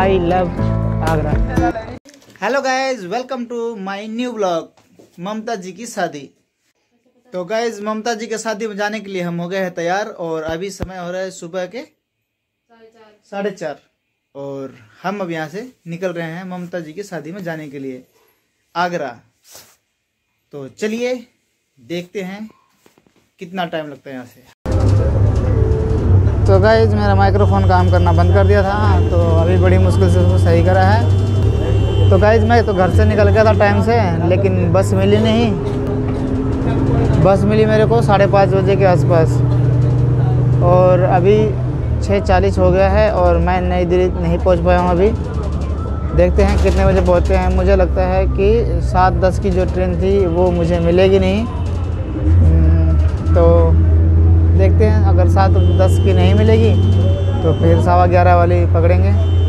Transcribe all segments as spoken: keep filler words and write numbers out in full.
I love Agra. Hello guys, welcome to my new blog Mamta ji की शादी। तो गाइज ममता जी के शादी में जाने के लिए हम हो गए हैं तैयार और अभी समय हो रहा है सुबह के साढ़े चार और हम अब यहाँ से निकल रहे हैं ममता जी की शादी में जाने के लिए आगरा। तो चलिए देखते हैं कितना टाइम लगता है यहाँ से। तो गाइज मेरा माइक्रोफोन काम करना बंद कर दिया था, तो अभी बड़ी मुश्किल से उसको सही करा है। तो गाइज मैं तो घर से निकल गया था टाइम से, लेकिन बस मिली नहीं। बस मिली मेरे को साढ़े पाँच बजे के आसपास और अभी छः चालीस हो गया है और मैं नई दिल्ली नहीं पहुंच पाया हूं। अभी देखते हैं कितने बजे पहुंचते हैं। मुझे लगता है कि सात दस की जो ट्रेन थी वो मुझे मिलेगी नहीं, तो देखते हैं। अगर सात दस की नहीं मिलेगी तो फिर सवा ग्यारह वाली पकड़ेंगे।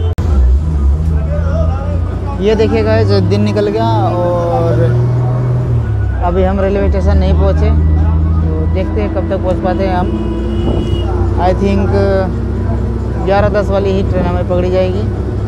ये देखिएगा जो दिन निकल गया और अभी हम रेलवे स्टेशन नहीं पहुँचे, तो देखते हैं कब तक पहुँच पाते हैं हम। आई थिंक ग्यारह दस वाली ही ट्रेन हमें पकड़ी जाएगी।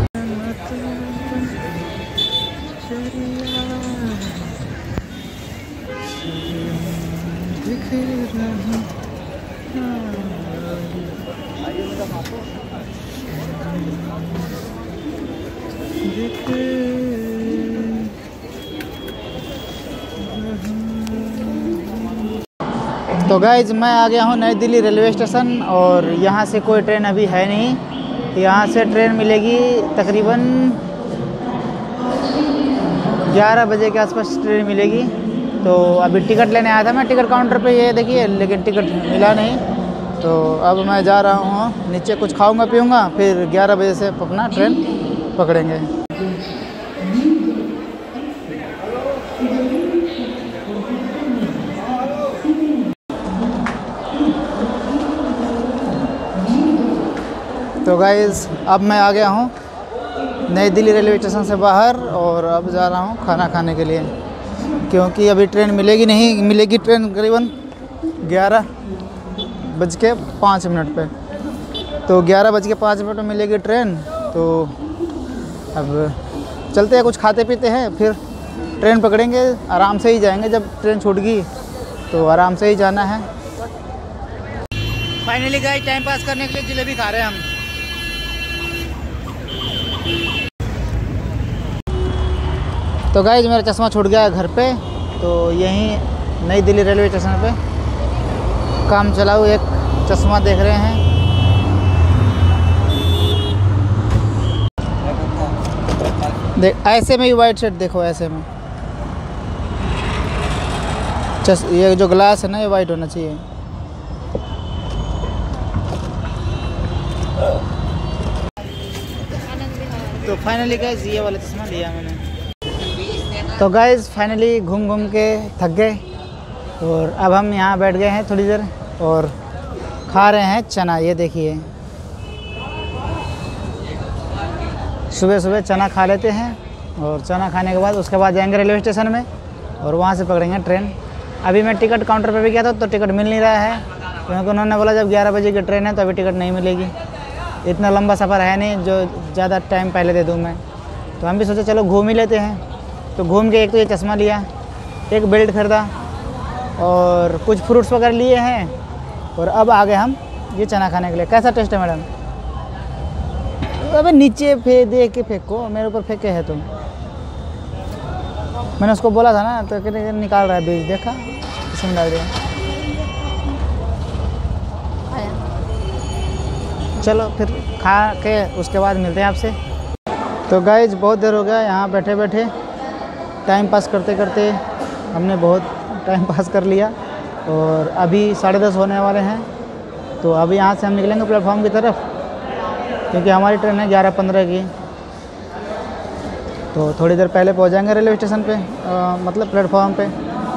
तो गाइज मैं आ गया हूँ नई दिल्ली रेलवे स्टेशन और यहाँ से कोई ट्रेन अभी है नहीं। यहाँ से ट्रेन मिलेगी तकरीबन ग्यारह बजे के आसपास ट्रेन मिलेगी। तो अभी टिकट लेने आया था मैं टिकट काउंटर पे, ये देखिए, लेकिन टिकट मिला नहीं। तो अब मैं जा रहा हूँ नीचे, कुछ खाऊंगा पीऊंगा, फिर ग्यारह बजे से अपना ट्रेन पकड़ेंगे। तो गाइज़ अब मैं आ गया हूँ नई दिल्ली रेलवे स्टेशन से बाहर और अब जा रहा हूँ खाना खाने के लिए, क्योंकि अभी ट्रेन मिलेगी नहीं। मिलेगी ट्रेन करीबन ग्यारह बज के पाँच मिनट पे। तो ग्यारह बज के पाँच मिनट में मिलेगी ट्रेन। तो अब चलते हैं, कुछ खाते पीते हैं, फिर ट्रेन पकड़ेंगे। आराम से ही जाएंगे, जब ट्रेन छूट गई तो आराम से ही जाना है। फाइनली गाइस टाइम पास करने के लिए जलेबी खा रहे हैं हम। तो गाइज मेरा चश्मा छूट गया है घर पे, तो यहीं नई दिल्ली रेलवे स्टेशन पे काम चलाऊ एक चश्मा देख रहे हैं। देख ऐसे में ही वाइट शर्ट देखो, ऐसे में चस ये जो ग्लास है ना ये वाइट होना चाहिए। तो फाइनली गाइज ये वाला चश्मा लिया मैंने। तो गाइज़ फाइनली घूम घूम के थक गए और अब हम यहाँ बैठ गए हैं थोड़ी देर और खा रहे हैं चना। ये देखिए, सुबह सुबह चना खा लेते हैं और चना खाने के बाद उसके बाद जाएंगे रेलवे स्टेशन में और वहाँ से पकड़ेंगे ट्रेन। अभी मैं टिकट काउंटर पे भी गया था तो टिकट मिल नहीं रहा है, क्योंकि उन्होंने बोला जब ग्यारह बजे की ट्रेन है तो अभी टिकट नहीं मिलेगी। इतना लंबा सफ़र है नहीं जो ज़्यादा टाइम पहले दे दूँ मैं। तो हम भी सोचे चलो घूम ही लेते हैं। तो घूम के एक तो ये चश्मा लिया, एक बेल्ट खरीदा और कुछ फ्रूट्स वगैरह लिए हैं और अब आ गए हम ये चना खाने के लिए। कैसा टेस्ट है मैडम? अबे नीचे फेंक दे के फेंको, मेरे ऊपर फेंके है तुम। मैंने उसको बोला था ना, तो कहते निकाल रहा है बीज, देखा इसमें डाल दिया। चलो फिर खा के उसके बाद मिलते हैं आपसे। तो गाइज बहुत देर हो गया यहाँ बैठे बैठे, टाइम पास करते करते हमने बहुत टाइम पास कर लिया और अभी साढ़े दस होने वाले हैं। तो अभी यहाँ से हम निकलेंगे प्लेटफॉर्म की तरफ, क्योंकि हमारी ट्रेन है ग्यारह पंद्रह की। तो थोड़ी देर पहले पहुँच जाएंगे रेलवे स्टेशन पे, आ, मतलब प्लेटफॉर्म पे।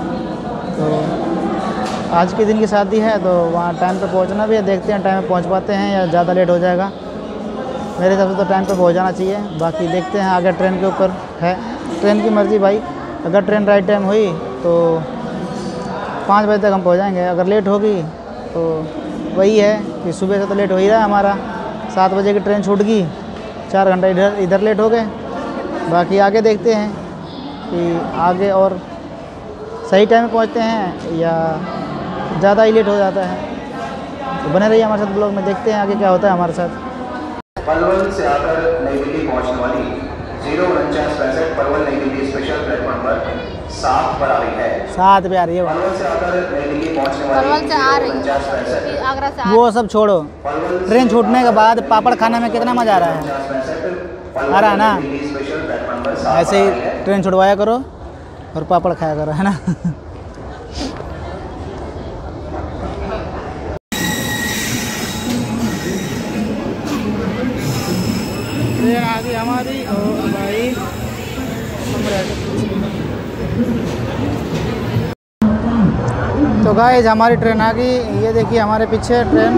तो आज के दिन की शादी है तो वहाँ टाइम पे पहुँचना भी है। देखते हैं टाइम पे पहुँच पाते हैं या ज़्यादा लेट हो जाएगा। मेरे हिसाब से तो टाइम पे पहुँच जाना चाहिए, बाकी देखते हैं आगे ट्रेन के ऊपर है, ट्रेन की मर्ज़ी भाई। अगर ट्रेन राइट टाइम हुई तो पाँच बजे तक हम पहुँच जाएंगे, अगर लेट होगी तो वही है कि सुबह से तो लेट हो ही रहा है हमारा। सात बजे की ट्रेन छूट गई चार घंटा इधर इधर लेट हो गए। बाकी आगे देखते हैं कि आगे और सही टाइम में पहुंचते हैं या ज़्यादा ही लेट हो जाता है। तो बने रहिए हमारे साथ ब्लॉग में, देखते हैं आगे क्या होता है हमारे साथ। पलवल से आकर नई दिल्ली पहुंचने वाली जीरो उनचास पैंसठ पलवल नई दिल्ली स्पेशल प्लेटफॉर्म पर सात पर आ रही है। सात पे आ रही है वो। पलवल से आकर नई दिल्ली पहुंचने वाली पलवल से आ रही उनचास पैंसठ है आगरा से आ वो सब छोड़ो, ट्रेन छूटने के बाद पापड़ खाने में कितना मज़ा आ रहा है। आ रहा है ना? स्पेशल प्लेटफॉर्म पर ऐसे ही ट्रेन छुड़वाया करो और पापड़ खाया करो, है ना। ट्रेन आ गई हमारी और भाई तो गाइस हमारी ट्रेन आ गई। ये देखिए हमारे पीछे ट्रेन,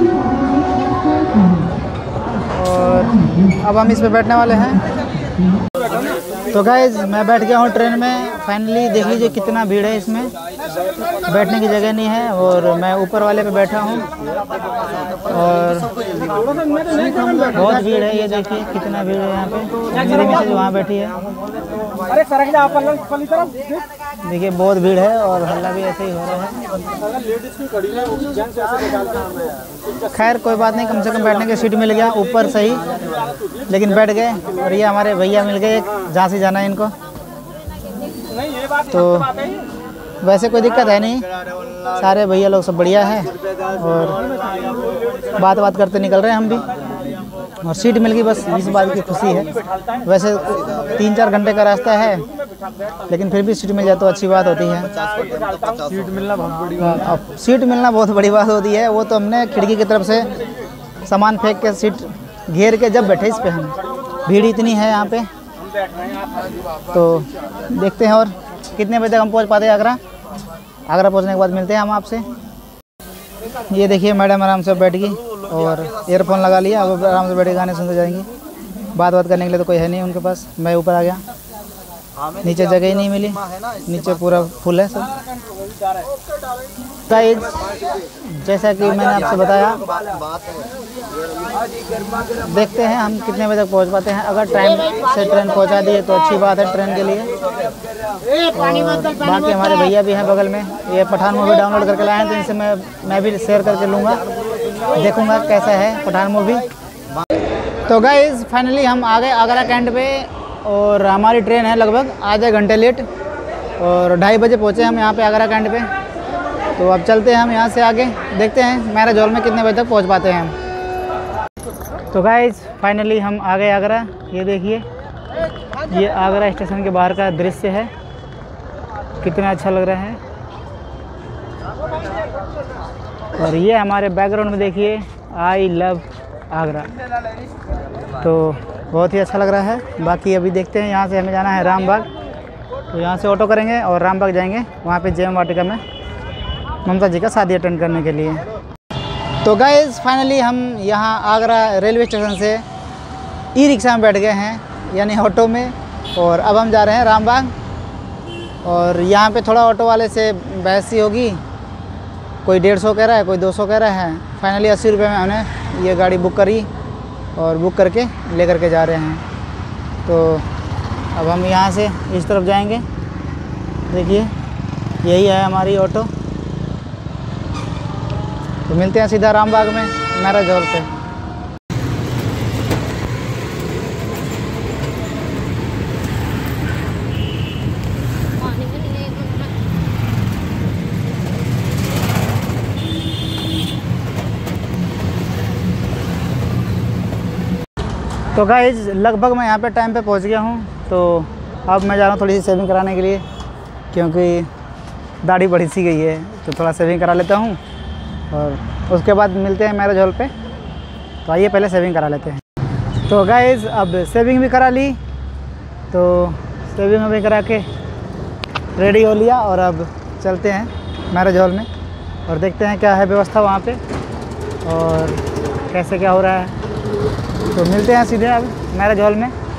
और अब हम इस पे बैठने वाले हैं। तो गाइस मैं बैठ गया हूँ ट्रेन में फाइनली। देख लीजिए कितना भीड़ है इसमें, बैठने की जगह नहीं है और मैं ऊपर वाले पे बैठा हूँ और बहुत भीड़ है। ये देखिए कितना भीड़ है यहाँ पे। मेरी मिसेज वहाँ बैठी है। देखिए बहुत भीड़ है और हल्ला भी ऐसे ही हो रहा है। खैर कोई बात नहीं, कम से कम बैठने की सीट मिल गया ऊपर सही, लेकिन बैठ गए। और ये हमारे भैया मिल गए, जहाँ से जाना है इनको। तो वैसे कोई दिक्कत है नहीं, सारे भैया लोग सब बढ़िया है और बात बात करते निकल रहे हैं हम भी। और सीट मिल गई, बस इस बात की खुशी है। वैसे तीन चार घंटे का रास्ता है, लेकिन फिर भी सीट मिल जाए तो अच्छी बात होती है। सीट मिलना बहुत बड़ी बात अब सीट मिलना बहुत बड़ी बात होती है। वो तो हमने खिड़की की तरफ से सामान फेंक के सीट घेर के जब बैठे इस पे हम। भीड़ इतनी है यहाँ पे, तो देखते हैं और कितने बजे तक हम पहुँच पाते हैं आगरा। आगरा पहुँचने के बाद मिलते हैं हम आपसे। ये देखिए मैडम आराम से बैठ गई और ईयरफोन लगा लिया, अब आराम से बैठ के गाने सुनते जाएंगी। बात बात करने के लिए तो कोई है नहीं उनके पास। मैं ऊपर आ गया, नीचे जगह ही नहीं मिली, नीचे पूरा फुल है सब। गाइस जैसा कि मैंने आपसे बताया, देखते हैं हम कितने बजे तक पहुंच पाते हैं। अगर टाइम से ट्रेन पहुंचा दी तो अच्छी बात है ट्रेन के लिए। और बाकी हमारे भैया भी हैं बगल में, ये पठान मूवी डाउनलोड करके लाए हैं, तो इनसे मैं मैं भी शेयर करके लूँगा, देखूँगा कैसा है पठान मूवी। तो गाइस फाइनली हम आ गए आगरा कैंट पे और हमारी ट्रेन है लगभग आधे घंटे लेट और ढाई बजे पहुँचे हम यहाँ पे आगरा कैंट पे। तो अब चलते हैं हम यहाँ से आगे, देखते हैं मैरिज हॉल में कितने बजे तक पहुँच पाते हैं हम। तो गाइस फाइनली हम आ गए आगरा। ये देखिए ये आगरा स्टेशन के बाहर का दृश्य है, कितना अच्छा लग रहा है। और ये हमारे बैकग्राउंड में देखिए आई लव आगरा, तो बहुत ही अच्छा लग रहा है। बाकी अभी देखते हैं, यहाँ से हमें जाना है रामबाग, तो यहाँ से ऑटो करेंगे और रामबाग जाएंगे, वहाँ पे जेएम वाटिका में ममता जी का शादी अटेंड करने के लिए। तो गाइस फाइनली हम यहाँ आगरा रेलवे स्टेशन से ई रिक्शा में बैठ गए हैं, यानी ऑटो में, और अब हम जा रहे हैं रामबाग। और यहाँ पे थोड़ा ऑटो वाले से बहस ही होगी, कोई डेढ़ सौ कह रहा है, कोई दो सौ कह रहा है। फाइनली अस्सी रुपये में हमने ये गाड़ी बुक करी और बुक करके ले करके जा रहे हैं। तो अब हम यहाँ से इस तरफ जाएंगे, देखिए यही है हमारी ऑटो। तो मिलते हैं सीधा रामबाग में मैरिज हॉल पे। तो गाइज लगभग मैं यहाँ पे टाइम पे पहुँच गया हूँ। तो अब मैं जा रहा हूँ थोड़ी सी सेविंग कराने के लिए, क्योंकि दाढ़ी बड़ी सी गई है, तो थोड़ा सेविंग करा लेता हूँ और उसके बाद मिलते हैं मैरिज हॉल पे। तो आइए पहले सेविंग करा लेते हैं। तो गाइज अब सेविंग भी करा ली, तो सेविंग भी करा के रेडी हो लिया और अब चलते हैं मैरिज हॉल में और देखते हैं क्या है व्यवस्था वहाँ पे और कैसे क्या हो रहा है। तो मिलते हैं सीधे अब मैरिज हॉल में।